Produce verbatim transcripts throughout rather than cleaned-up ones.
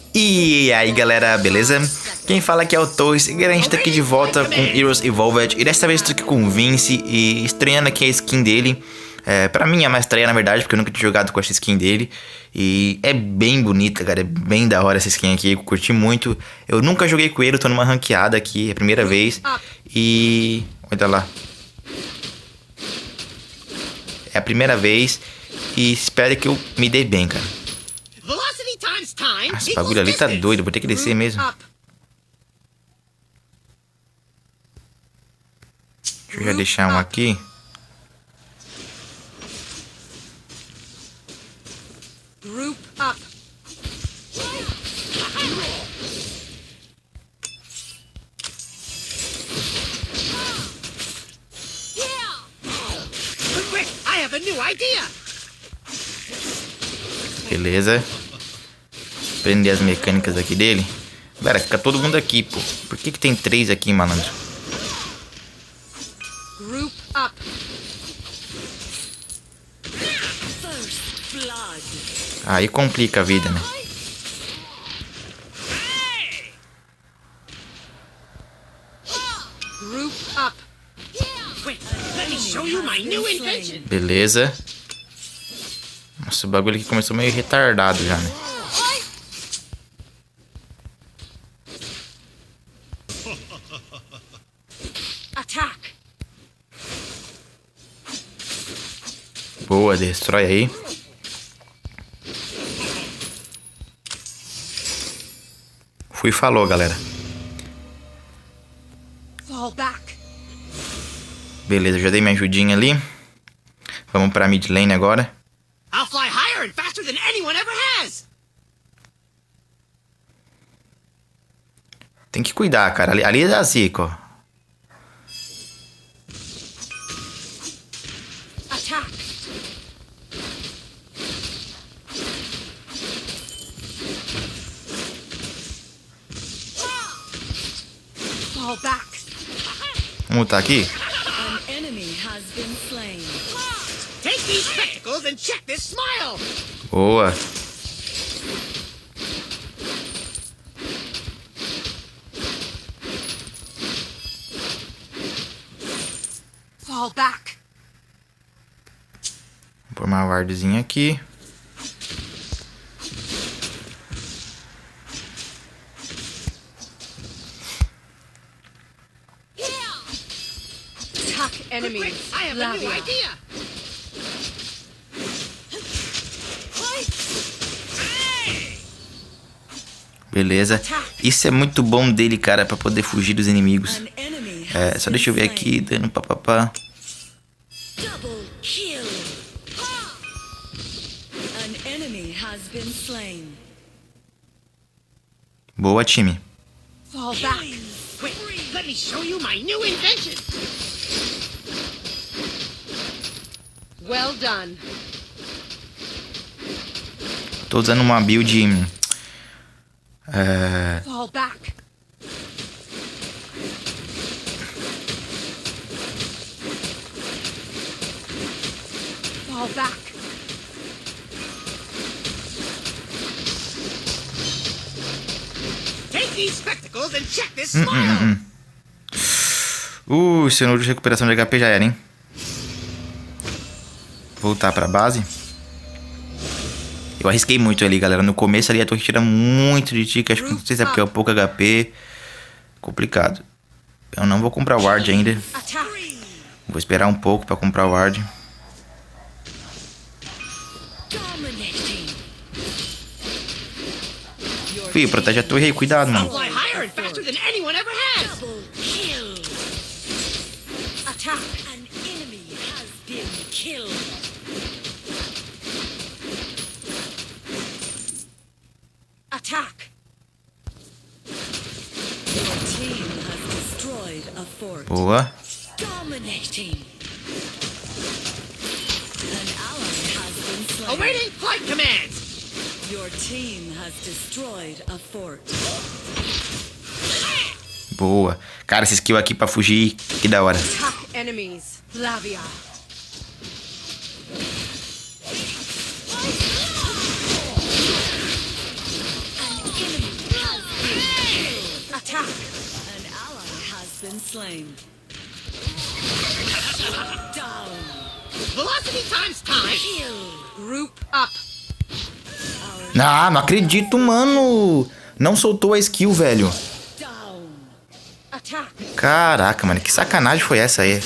E aí galera, beleza? Quem fala aqui é o Torres e a gente tá aqui de volta com Heroes Evolved. E dessa vez tô aqui com o Vince e estreando aqui a skin dele. É, pra mim é mais estreia na verdade, porque eu nunca tinha jogado com essa skin dele. E é bem bonita, cara, é bem da hora essa skin aqui, eu curti muito. Eu nunca joguei com ele, tô numa ranqueada aqui, é a primeira vez. E... olha lá. É a primeira vez e espero que eu me dê bem, cara. Esse bagulho ali tá doido, vou ter que descer mesmo. Deixa eu já deixar um aqui. Group up. Quick, I have a new idea. Beleza. Prender as mecânicas aqui dele. Galera, fica todo mundo aqui, pô. Por que que tem três aqui, malandro? Group up. Aí complica a vida, né? Group up. Quick, let me show you my new invention. Beleza. Nossa, o bagulho aqui começou meio retardado já, né? Attack. Boa, destrói aí. Fui, falou, galera. Fall back. Beleza, já dei minha ajudinha ali. Vamos pra mid lane agora. I'll fly higher and faster than anyone ever has. Tem que cuidar, cara. Ali, ali é da zica, ó. Attack. Fall back. Vamos lutar aqui? An enemy has been slain. Take these spectacles and check this smile. Boa. Fall back. Vou pôr uma wardzinha aqui. Attack enemies. Quick, I have a new Lavia. idea. Beleza. Isso é muito bom dele, cara, pra poder fugir dos inimigos. An enemy É, has só been deixa eu ver slain. aqui, dando papapá. Double kill. An enemy has been slain. Boa, time. Fall back. Quick, let me show you my new invention. Well done. Tô usando uma build... É... Fall back. Fall back. Take these spectacles and check this Hum, smile. hum, hum. Uh, cenoura de recuperação de H P já era, hein? Voltar pra base. Eu arrisquei muito ali, galera. No começo ali a torre tira muito de tica. Acho que não sei se é porque é pouco H P. Complicado. Eu não vou comprar o ward ainda. Attack. Vou esperar um pouco pra comprar o ward. Dominating. Your Fih, protege a torre aí. Cuidado, I'll mano. fly higher and faster than anyone ever has. double kill. Attack. An enemy has been killed. Attack. Your team has destroyed a fort. Boa. Dominating. An ally has been slain. Awaiting flight commands. Your team has destroyed a fort. Boa. Cara, esse skill aqui pra fugir, que da hora. Attack enemies. Lavia. An enemy Attack. An ally has been slain. Down. Velocity times time. Group up. Ah, não acredito, mano. Não soltou a skill, velho. Down. Attack. Caraca, mano. Que sacanagem foi essa aí?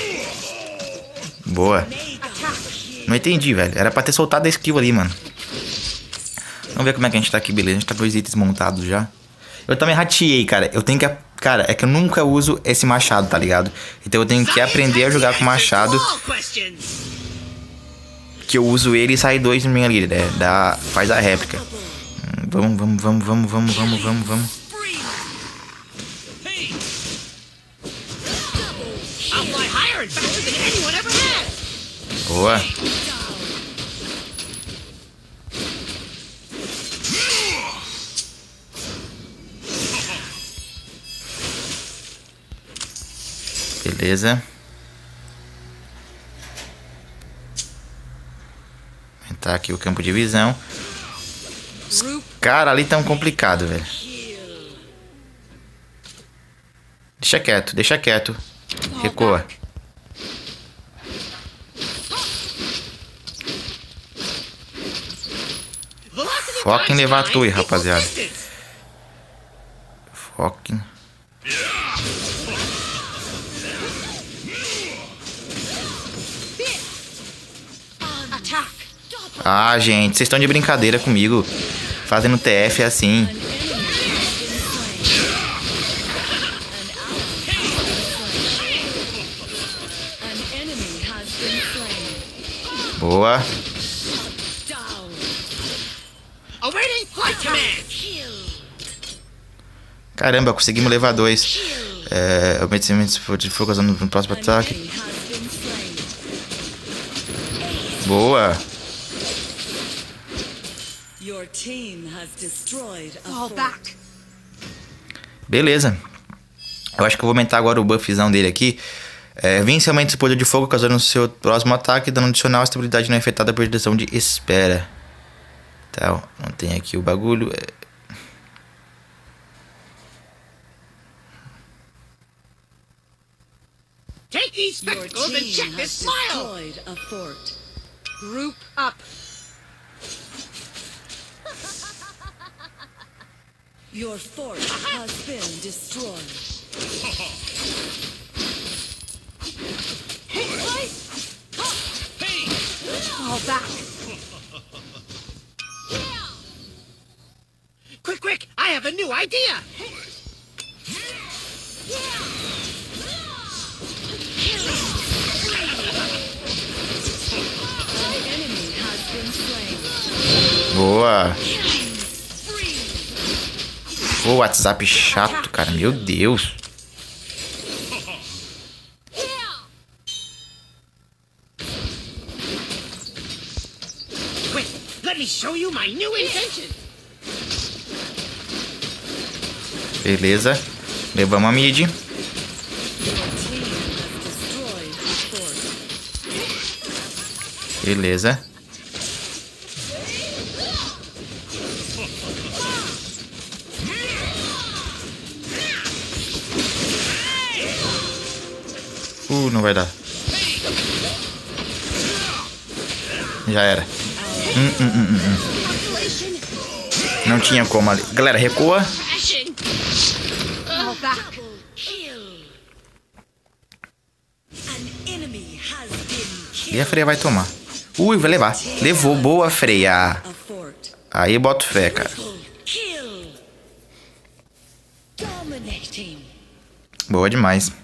Boa. Attack. Não entendi, velho. Era pra ter soltado a skill ali, mano. Vamos ver como é que a gente tá aqui, beleza. A gente tá com dois itens montados já. Eu também rateei, cara. Eu tenho que... Cara, é que eu nunca uso esse machado, tá ligado? Então eu tenho que aprender a jogar com machado. Que eu uso ele e sai dois no meio ali, né? Dá, faz a réplica. Hum, vamos, vamos, vamos, vamos, vamos, vamos, vamos, vamos. Boa. Beleza. Aumentar aqui o campo de visão. Os caras ali tão complicado, velho. Deixa quieto, deixa quieto. Recua. Foca em levar a torre, rapaziada. Foca em... Ah, gente, vocês estão de brincadeira comigo. Fazendo T F assim. Boa. Caramba, conseguimos levar dois. É, obedecimento de fogo usando no próximo ataque. Boa. Beleza. Eu acho que eu vou aumentar agora o buffzão dele aqui. É, vence aumenta o poder de fogo causando o seu próximo ataque, dando adicional a estabilidade não é afetada por direção de espera. Tá, não tem aqui o bagulho. É... Take these spectacles and check this smile. Group up. Your fort has been destroyed. Fall back. Quick, quick! I have a new idea. Boa. O WhatsApp chato, cara. Meu Deus. Quick, let me show you my new invention. Beleza. Levamos a mid. Beleza. Uh, não vai dar. Já era. Hum, hum, hum, hum. Não tinha como ali. Galera, recua. E a Freya vai tomar. Ui, vai levar. Levou. Boa, Freya. Aí boto fé, cara. Boa demais.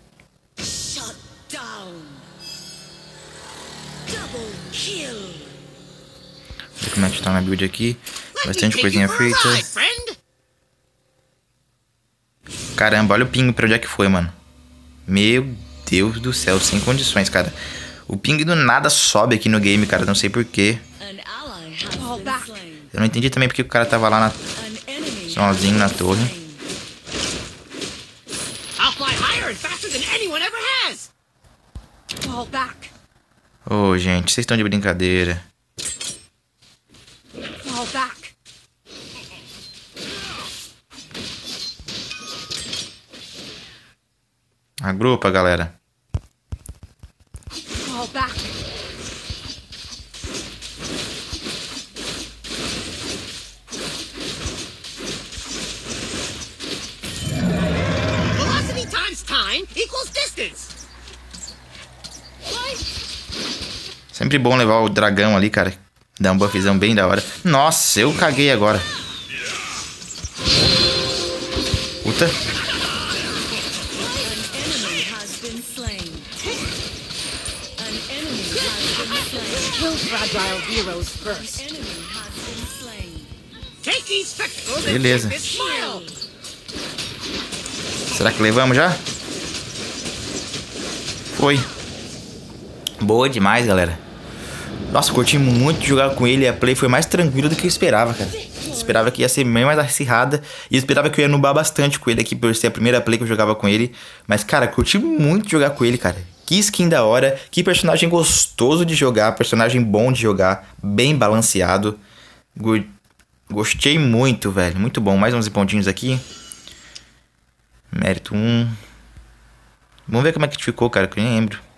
Ver como é que tá na build aqui. Bastante coisinha feita. Caramba, olha o ping pra onde é que foi, mano. Meu Deus do céu, sem condições, cara. O ping do nada sobe aqui no game, cara. Não sei porquê. Eu não entendi também porque o cara tava lá na... sozinho na torre. Ô, oh, gente, vocês estão de brincadeira. Agrupa, galera. Fall back. Velocity times time equals distance. Sempre bom levar o dragão ali, cara. Dá um buffzão bem da hora. Nossa, eu caguei agora. Puta. An enemy has been slain. An enemy has been slain. Kill fragile heroes first. An enemy has been slain. Take these spectacles Beleza. and check this smile. Será que levamos já? Foi. Boa demais, galera. Nossa, curti muito jogar com ele. A play foi mais tranquila do que eu esperava, cara. Esperava que ia ser bem mais acirrada. E esperava que eu ia nubar bastante com ele aqui, por ser a primeira play que eu jogava com ele. Mas, cara, curti muito jogar com ele, cara. Que skin da hora. Que personagem gostoso de jogar. Personagem bom de jogar. Bem balanceado. Gostei muito, velho. Muito bom. Mais uns pontinhos aqui. Mérito um. Vamos ver como é que ficou, cara, que eu nem lembro.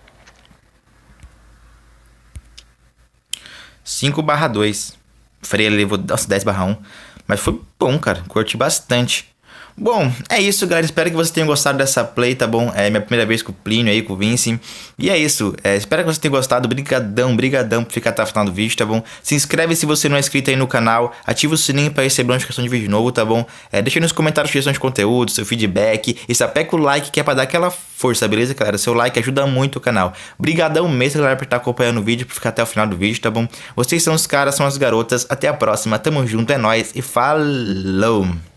cinco barra dois. Freire levou dez barra um. Mas foi bom, cara. Curti bastante. Bom, é isso, galera. Espero que vocês tenham gostado dessa play, tá bom? É minha primeira vez com o Plínio aí, com o Vince. E é isso. É, espero que vocês tenham gostado. Brigadão, brigadão por ficar até o final do vídeo, tá bom? Se inscreve se você não é inscrito aí no canal. Ativa o sininho pra receber notificação de vídeo novo, tá bom? É, deixa aí nos comentários sugestões de conteúdo, seu feedback. E sapeca o like que é pra dar aquela força, beleza, galera? Seu like ajuda muito o canal. Brigadão mesmo, galera, por estar acompanhando o vídeo, por ficar até o final do vídeo, tá bom? Vocês são os caras, são as garotas. Até a próxima. Tamo junto, é nóis e falou!